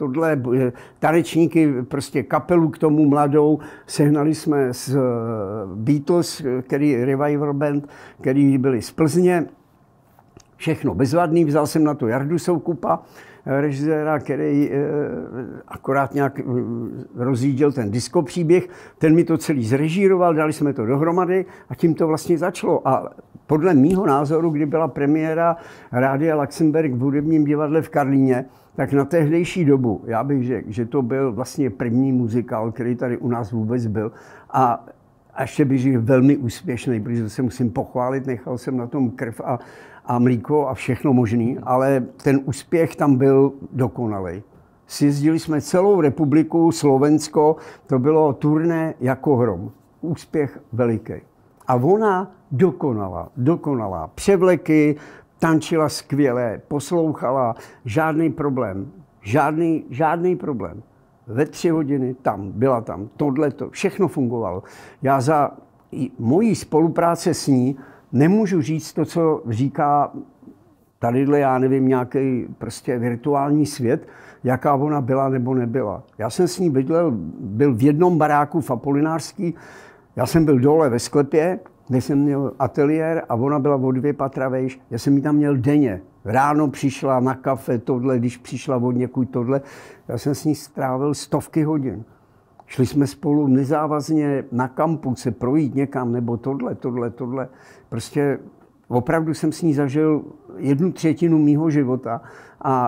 tanečníky, prostě kapelu k tomu mladou, sehnali jsme z Beatles, Revival Band, který byli z Plzně, všechno bezvadný, vzal jsem na to Jardu Soukupa, režiséra, který akorát nějak rozjížděl ten diskopříběh, ten mi to celý zrežíroval, dali jsme to dohromady a tím to vlastně začalo. A podle mýho názoru, kdy byla premiéra Rádia Luxemburg v hudebním divadle v Karlíně, tak na tehdejší dobu, já bych řekl, že to byl vlastně první muzikál, který tady u nás vůbec byl. A ještě bych řekl velmi úspěšný, protože se musím pochválit, nechal jsem na tom krev a mlíko a všechno možný, ale ten úspěch tam byl dokonalý. Sjezdili jsme celou republiku, Slovensko, to bylo turné jako hrom. Úspěch veliký. A ona dokonalá. Převleky, tančila skvěle, poslouchala, žádný problém. Žádný problém. Ve 3 hodiny byla tam, tohleto, všechno fungovalo. Já za mojí spolupráce s ní nemůžu říct to, co říká tadyhle, já nevím, nějaký prostě virtuální svět, jaká ona byla nebo nebyla. Já jsem s ní byl v jednom baráku v Apolinářský, já jsem byl dole ve sklepě, kde jsem měl ateliér a ona byla o 2 patra vejš. Já jsem ji tam měl denně. Ráno přišla na kafe, tohle, když přišla od někud tohle. Já jsem s ní strávil stovky hodin. Šli jsme spolu nezávazně na kampus se projít někam, nebo tohle. Prostě opravdu jsem s ní zažil 1/3 mýho života a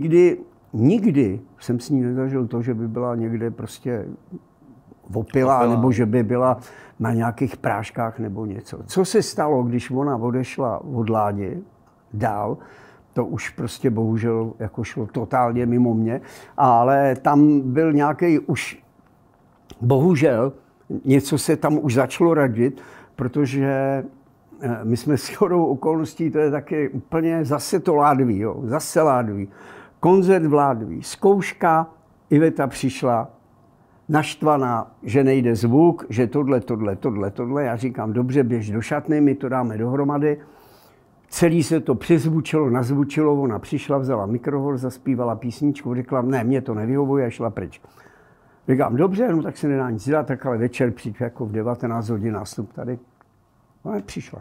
nikdy jsem s ní nezažil to, že by byla někde prostě opila, nebo že by byla na nějakých práškách nebo něco. Co se stalo, když ona odešla od Ládi dál, to už prostě bohužel jako šlo totálně mimo mě, ale tam byl nějaký už, bohužel, něco se tam už začalo radit, protože my jsme s shodou okolností, to je taky úplně zase to Ládví, jo, zase Ládví. Koncert v Ládví, zkouška, Iveta přišla, naštvaná, že nejde zvuk, že tohle. Já říkám, dobře, běž do šatny, my to dáme dohromady. Celý se to přezvučilo, nazvučilo, ona přišla, vzala mikrohol, zaspívala písničku, řekla, ne, mě to nevyhovuje a šla pryč. Říkám, dobře, no tak se nedá nic dělat, tak ale večer přijď jako v 19 hodin nástup tady. Ona přišla.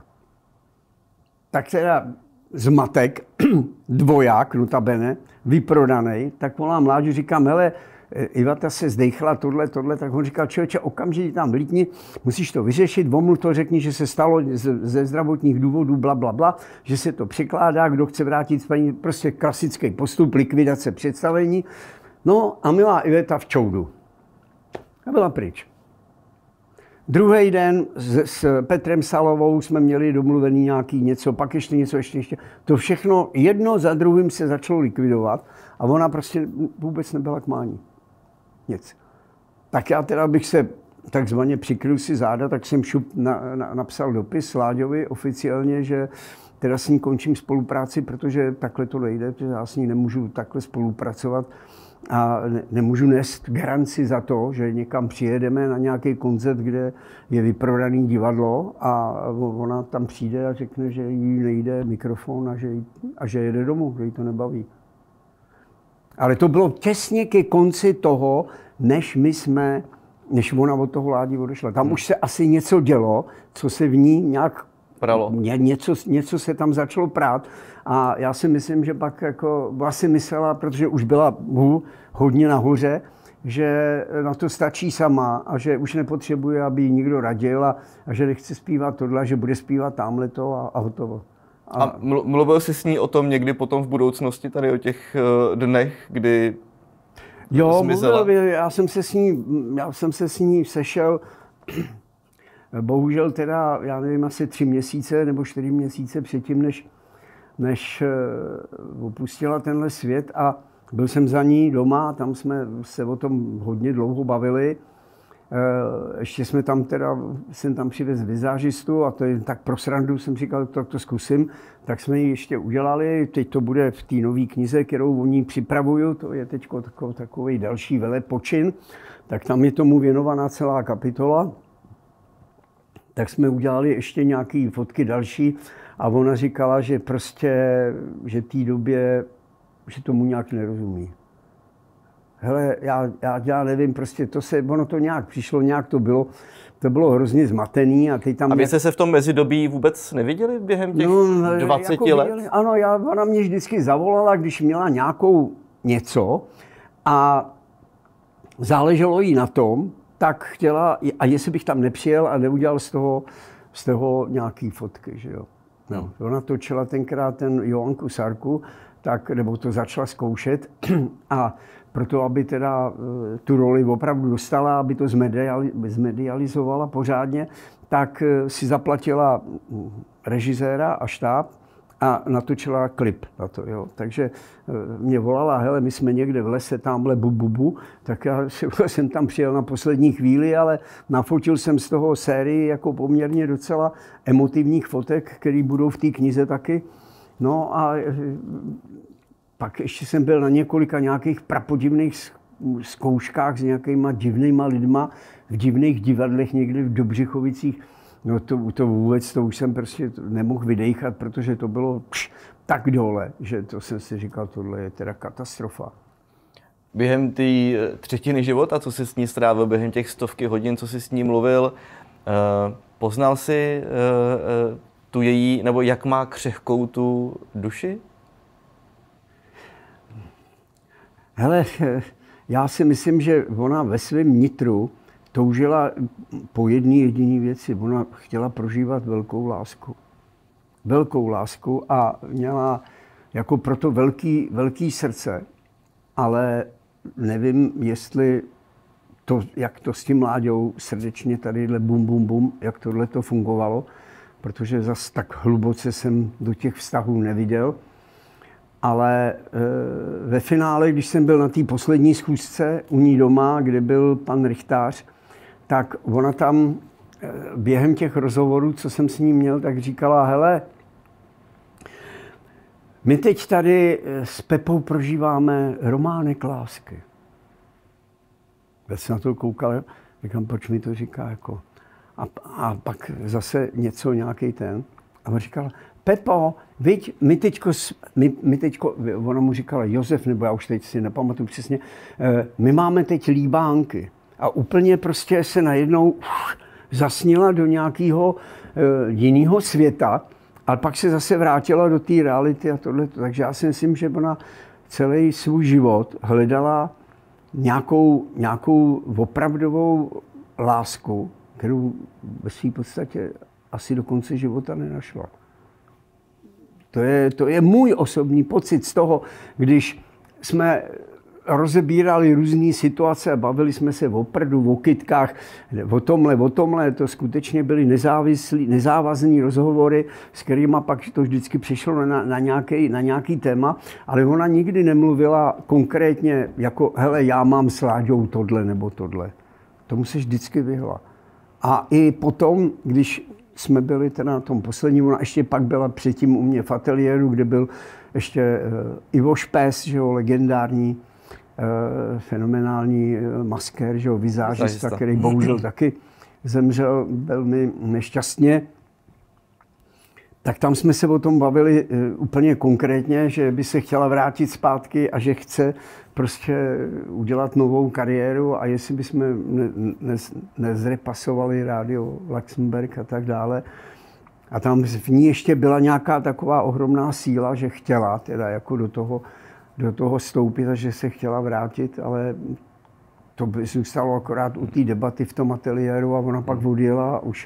Tak teda zmatek, dvoják, notabene, vyprodanej, tak volám Láďu, říkám, hele, Iveta se zdejchla, tohle, tak on říkal, člověče, okamžitě tam vlítni, musíš to vyřešit, omluv to, řekni, že se stalo ze zdravotních důvodů, bla, že se to překládá, kdo chce vrátit spaní, prostě klasický postup, likvidace představení. No a milá Iveta v čoudu. A byla pryč. Druhý den s Petrem Salovou jsme měli domluvený nějaký něco, pak ještě něco. To všechno jedno za druhým se začalo likvidovat a ona prostě vůbec nebyla k mání. Nic. Tak já teda bych se takzvaně přikryl si záda, tak jsem napsal dopis Láďovi oficiálně, že teda s ní končím spolupráci, protože takhle to nejde, protože já s ní nemůžu takhle spolupracovat. A nemůžu nést garanci za to, že někam přijedeme na nějaký koncert, kde je vyprodaný divadlo a ona tam přijde a řekne, že jí nejde mikrofon a že jede domů, že jí to nebaví. Ale to bylo těsně ke konci toho, než ona od toho Ládi odešla. Tam už se asi něco dělo, co se v ní nějak pralo. Něco se tam začalo prát. A já si myslím, že pak jako asi myslela, protože už byla hodně nahoře, že na to stačí sama a že už nepotřebuje, aby jí někdo radil a že nechce zpívat tohle, že bude zpívat tamhleto a hotovo. A mluvil jsi s ní o tom někdy potom v budoucnosti, tady o těch dnech, kdy zmizela? Jo, já jsem se s ní sešel, bohužel teda, já nevím, asi 3 měsíce nebo 4 měsíce předtím, než opustila tenhle svět a byl jsem za ní doma, tam jsme se o tom hodně dlouho bavili. Ještě jsem tam přivez vizážistu a to je tak pro srandu, jsem říkal, tak to zkusím. Tak jsme ji ještě udělali, teď to bude v té nové knize, kterou o ní připravuju, to je teď takový další velepočin, tak tam je tomu věnovaná celá kapitola. Tak jsme udělali ještě nějaké fotky další a ona říkala, že že té době, že tomu nějak nerozumí. Hele, já nevím, prostě ono to nějak přišlo, nějak to bylo hrozně zmatený a teď tam... A vy jste se v tom mezidobí vůbec neviděli během těch 20 jako let? Viděli, ano, ona mě vždycky zavolala, když měla něco a záleželo jí na tom, tak chtěla, a jestli bych tam nepřijel a neudělal z toho nějaký fotky, že jo. No. Ona točila tenkrát ten Joanku Sarku, nebo to začala zkoušet a proto, aby teda tu roli opravdu dostala, aby to zmedializovala pořádně, tak si zaplatila režiséra a štáb a natočila klip na to. Jo. Takže mě volala, hele, my jsme někde v lese, tamhle bu, tak já jsem tam přijel na poslední chvíli, ale nafotil jsem z toho sérii jako poměrně docela emotivních fotek, které budou v té knize taky. No a pak ještě jsem byl na několika nějakých prapodivných zkouškách s nějakýma divnýma lidma v divných divadlech někde v Dobřichovicích. No to vůbec, to už jsem prostě nemohl vydejchat, protože to bylo tak dole, že to jsem si říkal, tohle je teda katastrofa. Během té třetiny života, co jsi s ní strávil, během těch stovky hodin, co jsi s ní mluvil, poznal jsi tu její, nebo jak má křehkou tu duši? Hele, já si myslím, že ona ve svém nitru toužila po jedné jediné věci. Ona chtěla prožívat velkou lásku. Velkou lásku a měla jako proto velký srdce, ale nevím, jestli to, jak to s tím Láďou srdečně tadyhle bum, jak tohle to fungovalo, protože zas tak hluboce jsem do těch vztahů neviděl. Ale ve finále, když jsem byl na té poslední schůzce u ní doma, kde byl pan Richtář, tak ona tam během těch rozhovorů, co jsem s ní měl, tak říkala, hele, my teď tady s Pepou prožíváme románek lásky. Já jsem na to koukal, říkám, proč mi to říká, jako. A pak zase nějaký ten. A on říkal, Pepo, viď, my teďko, ona mu říkala Josef, nebo já už teď si nepamatuju přesně, my máme teď líbánky. A úplně prostě se najednou zasnila do nějakého jiného světa, ale pak se zase vrátila do té reality a tohle. Takže já si myslím, že ona celý svůj život hledala nějakou opravdovou lásku, kterou ve své podstatě asi do konce života nenašla. To je můj osobní pocit z toho, když jsme rozebírali různé situace a bavili jsme se o prdu, o kytkách, o tomhle, to skutečně byly nezávazné rozhovory, s kterými pak to vždycky přišlo na nějaký téma, ale ona nikdy nemluvila konkrétně jako, hele, já mám s Láďou tohle nebo tohle. Tomu se vždycky vyhla. A i potom, když jsme byli teda na tom posledním, ona ještě pak byla předtím u mě v ateliéru, kde byl ještě Ivo Špes, že jo, legendární, fenomenální maskér, že jo, vizážista, který bohužel taky zemřel velmi nešťastně. Tak tam jsme se o tom bavili úplně konkrétně, že by se chtěla vrátit zpátky a že chce prostě udělat novou kariéru a jestli bychom nezrepasovali rádio Luxemburg a tak dále. A tam v ní ještě byla nějaká taková ohromná síla, že chtěla teda jako do toho vstoupit a že se chtěla vrátit, ale to by zůstalo akorát u té debaty v tom ateliéru a ona pak odjela už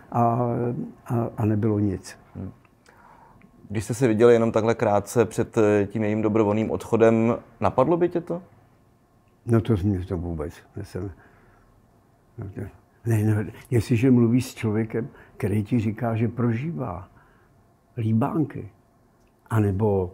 a nebylo nic. Když jste se viděli jenom takhle krátce před tím jejím dobrovolným odchodem, napadlo by tě to? No to mě to vůbec. Ne, jestliže mluvíš s člověkem, který ti říká, že prožívá líbánky, anebo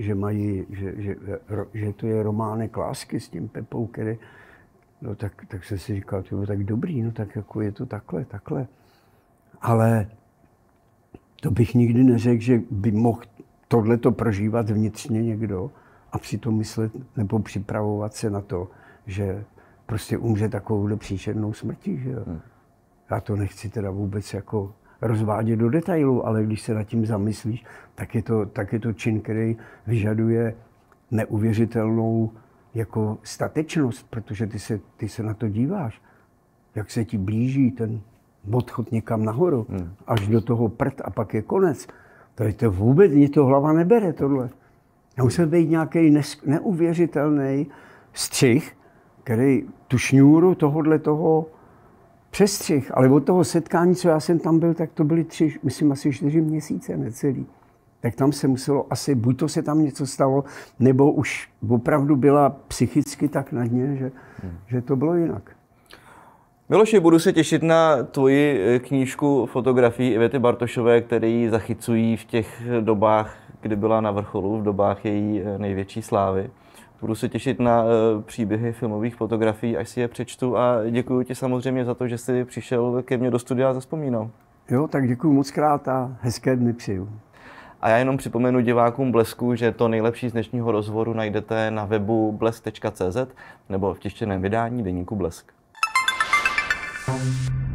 že to je románek lásky s tím Pepou, který, no tak jsem si říkal, to je tak dobrý, no tak jako je to takhle. Ale to bych nikdy neřekl, že by mohl tohleto prožívat vnitřně někdo a přitom myslet nebo připravovat se na to, že prostě umře takovouhle příšernou smrtí. Že jo? Já to nechci teda vůbec jako rozvádět do detailu, ale když se nad tím zamyslíš, tak je to čin, který vyžaduje neuvěřitelnou jako statečnost, protože ty se na to díváš, jak se ti blíží ten odchod někam nahoru, až do toho prd a pak je konec. To vůbec mě to hlava nebere, tohle. Musel být nějaký neuvěřitelný střih, který tu šňůru toho přestřih, ale od toho setkání, co já jsem tam byl, tak to byly asi 4 měsíce, necelý. Tak tam se muselo asi, buď to se tam něco stalo, nebo už opravdu byla psychicky tak na dně, že to bylo jinak. Miloši, budu se těšit na tvoji knížku fotografií Ivety Bartošové, které ji zachycují v těch dobách, kdy byla na vrcholu, v dobách její největší slávy. Budu se těšit na příběhy filmových fotografií, až si je přečtu, a děkuji ti samozřejmě za to, že jsi přišel ke mně do studia a zavzpomínal. Jo, tak děkuji moc krát a hezké dny přeju. A já jenom připomenu divákům Blesku, že to nejlepší z dnešního rozhovoru najdete na webu blesk.cz nebo v tištěném vydání deníku Blesk.